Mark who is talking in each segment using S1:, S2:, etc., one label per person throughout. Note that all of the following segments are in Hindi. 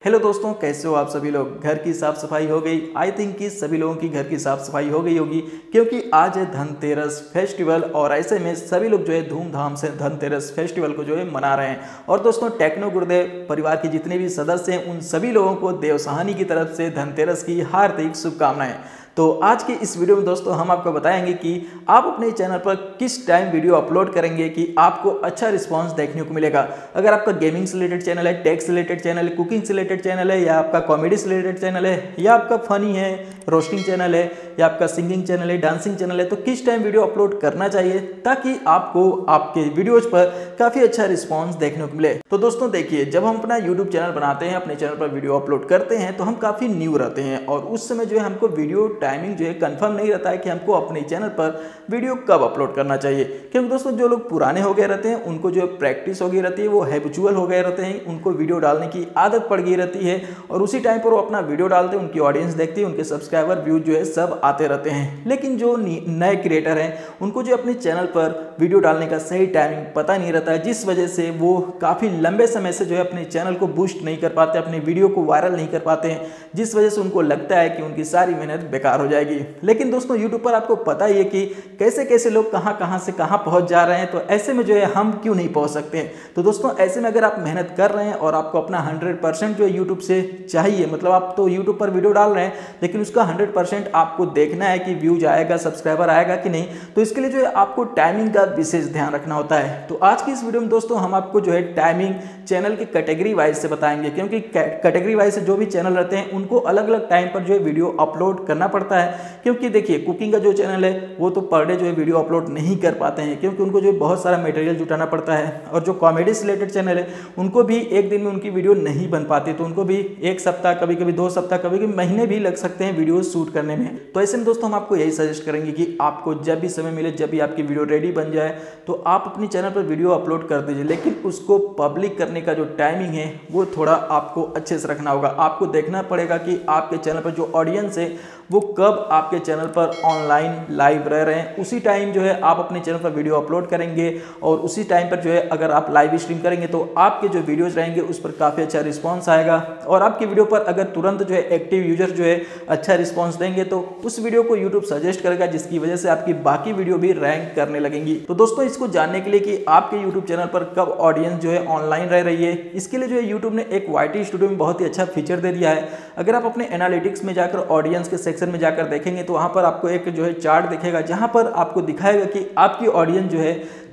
S1: हेलो दोस्तों, कैसे हो आप सभी लोग। घर की साफ सफाई हो गई। आई थिंक कि सभी लोगों की घर की साफ सफाई हो गई होगी, क्योंकि आज है धनतेरस फेस्टिवल और ऐसे में सभी लोग जो है धूमधाम से धनतेरस फेस्टिवल को जो है मना रहे हैं। और दोस्तों, टेक्नो गुरुदेव परिवार के जितने भी सदस्य हैं उन सभी लोगों को देवसाहनी की तरफ से धनतेरस की हार्दिक शुभकामनाएं। तो आज के इस वीडियो में दोस्तों हम आपको बताएंगे कि आप अपने चैनल पर किस टाइम वीडियो अपलोड करेंगे कि आपको अच्छा रिस्पांस देखने को मिलेगा। अगर आपका गेमिंग से रिलेटेड चैनल है, टेक से रिलेटेड चैनल है, कुकिंग से रिलेटेड चैनल है, या आपका कॉमेडी से रिलेटेड चैनल है, या आपका फनी है, रोस्टिंग चैनल है, या आपका सिंगिंग चैनल है, डांसिंग चैनल है, तो किस टाइम वीडियो अपलोड करना चाहिए ताकि आपको आपके वीडियोज पर काफ़ी अच्छा रिस्पॉन्स देखने को मिले। तो दोस्तों देखिए, जब हम अपना यूट्यूब चैनल बनाते हैं, अपने चैनल पर वीडियो अपलोड करते हैं तो हम काफ़ी न्यू रहते हैं और उस समय जो है हमको वीडियो टाइमिंग जो है कंफर्म नहीं रहता है कि हमको अपने चैनल पर वीडियो कब अपलोड करना चाहिए। क्योंकि दोस्तों जो लोग पुराने हो गए रहते हैं उनको जो प्रैक्टिस हो गई रहती है, वो हैबिचुअल हो गए रहते हैं, उनको वीडियो डालने की आदत पड़ गई रहती है और उसी टाइम पर वो अपना वीडियो डालते हैं, उनकी ऑडियंस देखती है, उनके सब्सक्राइबर व्यूज जो है सब आते रहते हैं। लेकिन जो नए क्रिएटर हैं उनको जो अपने चैनल पर वीडियो डालने का सही टाइमिंग पता नहीं रहता है, जिस वजह से वो काफ़ी लंबे समय से जो है अपने चैनल को बूस्ट नहीं कर पाते, अपने वीडियो को वायरल नहीं कर पाते हैं, जिस वजह से उनको लगता है कि उनकी सारी मेहनत बेकार हो जाएगी। लेकिन दोस्तों यूट्यूब पर आपको पता ही है कि कैसे कैसे लोग कहां से कहां पहुंच जा रहे हैं, तो ऐसे में जो है हम क्यों नहीं पहुंच सकते हैं। तो दोस्तों ऐसे में अगर आप मेहनत कर रहे हैं और आपको अपना 100% जो है यूट्यूब से चाहिए, मतलब आप तो यूट्यूब पर वीडियो डाल रहे हैं लेकिन उसका 100% आपको देखना है कि व्यूज आएगा, सब्सक्राइबर आएगा कि नहीं, तो इसके लिए जो है आपको टाइमिंग का विशेष ध्यान रखना होता है। तो आज की इस वीडियो में दोस्तों हम आपको जो है टाइमिंग चैनल की कैटेगरी वाइज से बताएंगे, क्योंकि कैटेगरी वाइज से जो भी चैनल रहते हैं उनको अलग अलग टाइम पर जो है वीडियो अपलोड करना पड़ता है। क्योंकि देखिए, कुकिंग का जो चैनल है वो तो पर डे जो है वीडियो अपलोड नहीं कर पाते हैं, क्योंकि उनको जो बहुत सारा मटेरियल जुटाना पड़ता है। और जो कॉमेडी से रिलेटेड चैनल है उनको भी एक दिन में उनकी वीडियो नहीं बन पाती, तो उनको भी एक सप्ताह, कभी कभी 2 सप्ताह, कभी कभी महीने भी लग सकते हैं वीडियो शूट करने में। तो ऐसे में दोस्तों हम आपको यही सजेस्ट करेंगे कि आपको जब भी समय मिले, जब भी आपकी वीडियो रेडी बन जाए तो आप अपनी चैनल पर वीडियो अपलोड कर दीजिए। लेकिन उसको पब्लिक करने का जो टाइमिंग है वो थोड़ा आपको अच्छे से रखना होगा। आपको देखना पड़ेगा कि आपके चैनल पर जो ऑडियंस है वो कब आपके चैनल पर ऑनलाइन लाइव रह रहे हैं, उसी टाइम जो है आप अपने चैनल पर वीडियो अपलोड करेंगे और उसी टाइम पर जो है अगर आप लाइव स्ट्रीम करेंगे तो आपके जो वीडियोज रहेंगे उस पर काफ़ी अच्छा रिस्पांस आएगा। और आपकी वीडियो पर अगर तुरंत जो है एक्टिव यूजर जो है अच्छा रिस्पांस देंगे तो उस वीडियो को यूट्यूब सजेस्ट करेगा, जिसकी वजह से आपकी बाकी वीडियो भी रैंक करने लगेंगी। तो दोस्तों इसको जानने के लिए कि आपके यूट्यूब चैनल पर कब ऑडियंस जो है ऑनलाइन रह रही है, इसके लिए जो है यूट्यूब ने एक YT स्टूडियो में बहुत ही अच्छा फीचर दे दिया है। अगर आप अपने एनालिटिक्स में जाकर ऑडियंस के सेक्शन में जाकर देखेंगे तो वहां पर आपको एक जो है चार्ट दिखेगा, जहां पर आपको दिखाएगा कि आपकी ऑडियंस जो है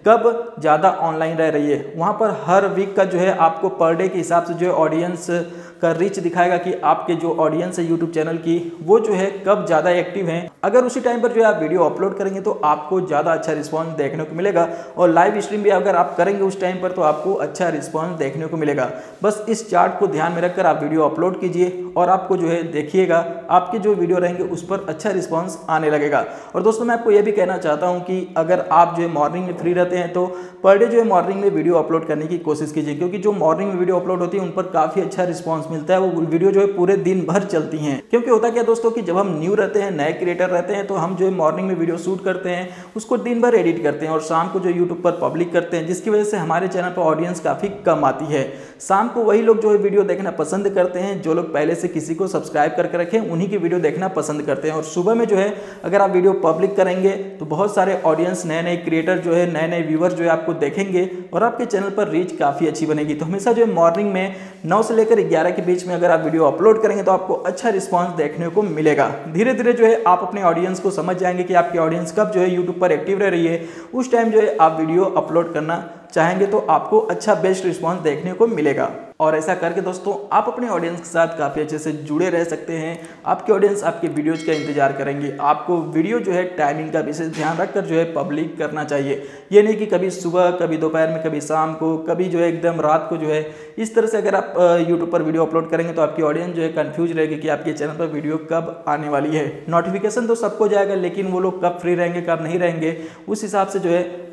S1: कब ज़्यादा ऑनलाइन रह रही है। वहां पर हर वीक का जो है आपको पर डे के हिसाब से जो है ऑडियंस का रीच दिखाएगा कि आपके जो ऑडियंस है यूट्यूब चैनल की वो जो है कब ज़्यादा एक्टिव हैं। अगर उसी टाइम पर जो है आप वीडियो अपलोड करेंगे तो आपको ज़्यादा अच्छा रिस्पांस देखने को मिलेगा, और लाइव स्ट्रीम भी अगर आप करेंगे उस टाइम पर तो आपको अच्छा रिस्पांस देखने को मिलेगा। बस इस चार्ट को ध्यान में रखकर आप वीडियो अपलोड कीजिए और आपको जो है देखिएगा आपके जो वीडियो रहेंगे उस पर अच्छा रिस्पांस आने लगेगा। और दोस्तों मैं आपको यह भी कहना चाहता हूँ कि अगर आप जो है मॉर्निंग में फ्री रहते हैं तो पर डे जो है मॉर्निंग में वीडियो अपलोड करने की कोशिश कीजिए, क्योंकि जो मॉर्निंग में वीडियो अपलोड होती है उन पर काफ़ी अच्छा रिस्पांस मिलता है। वो वीडियो जो है पूरे दिन भर चलती हैं। क्योंकि होता क्या दोस्तों कि जब हम न्यू रहते हैं, नए क्रिएटर रहते हैं, तो हम जो है मॉर्निंग में वीडियो शूट करते हैं, उसको दिन भर एडिट करते हैं और शाम को जो यूट्यूब पर पब्लिक करते हैं, जिसकी वजह से हमारे चैनल पर ऑडियंस काफ़ी कम आती है। शाम को वही लोग जो है वीडियो देखना पसंद करते हैं जो लोग पहले से किसी को सब्सक्राइब करके रखें, उन्हीं की वीडियो देखना पसंद करते हैं। और सुबह में जो है अगर आप वीडियो पब्लिक करेंगे तो बहुत सारे ऑडियंस, नए नए क्रिएटर जो है, नए नए व्यूअर जो है आपको देखेंगे और आपके चैनल पर रीच काफ़ी अच्छी बनेगी। तो हमेशा जो है मॉर्निंग में 9 से लेकर 11 के बीच में अगर आप वीडियो अपलोड करेंगे तो आपको अच्छा रिस्पांस देखने को मिलेगा। धीरे धीरे जो है आप अपने ऑडियंस को समझ जाएंगे कि आपकी ऑडियंस कब जो है यूट्यूब पर एक्टिव रह रही है। उस टाइम जो है आप वीडियो अपलोड करना चाहेंगे तो आपको अच्छा बेस्ट रिस्पांस देखने को मिलेगा। और ऐसा करके दोस्तों आप अपने ऑडियंस के साथ काफ़ी अच्छे से जुड़े रह सकते हैं। आपके ऑडियंस आपके वीडियोज़ का इंतजार करेंगे। आपको वीडियो जो है टाइमिंग का विशेष ध्यान रखकर जो है पब्लिक करना चाहिए। ये नहीं कि कभी सुबह, कभी दोपहर में, कभी शाम को, कभी जो है एकदम रात को जो है। इस तरह से अगर आप यूट्यूब पर वीडियो अपलोड करेंगे तो आपकी ऑडियंस जो है कंफ्यूज रहेगी कि आपके चैनल पर वीडियो कब आने वाली है। नोटिफिकेशन तो सबको जाएगा, लेकिन वो लोग कब फ्री रहेंगे, कब नहीं रहेंगे, उस हिसाब से जो है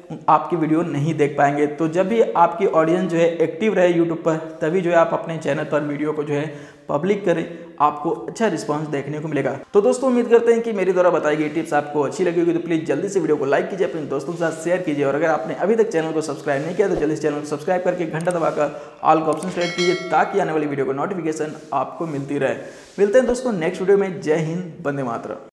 S1: आपकी वीडियो नहीं देख पाएंगे। तो जब भी आपकी ऑडियंस जो है एक्टिव रहे यूट्यूब पर, तभी जो है आप अपने चैनल पर वीडियो को जो है पब्लिक करें, आपको अच्छा रिस्पांस देखने को मिलेगा। तो दोस्तों उम्मीद करते हैं कि मेरी द्वारा बताई गई टिप्स आपको अच्छी लगी होगी। तो प्लीज़ जल्दी से वीडियो को लाइक कीजिए, अपने दोस्तों के साथ शेयर कीजिए, और अगर आपने अभी तक चैनल को सब्सक्राइब नहीं किया तो जल्दी से चैनल को सब्सक्राइब करके घंटा दबाकर ऑल का ऑप्शन सेलेक्ट कीजिए, ताकि आने वाली वीडियो को नोटिफिकेशन आपको मिलती रहे। मिलते हैं दोस्तों नेक्स्ट वीडियो में। जय हिंद, वंदे मातरम।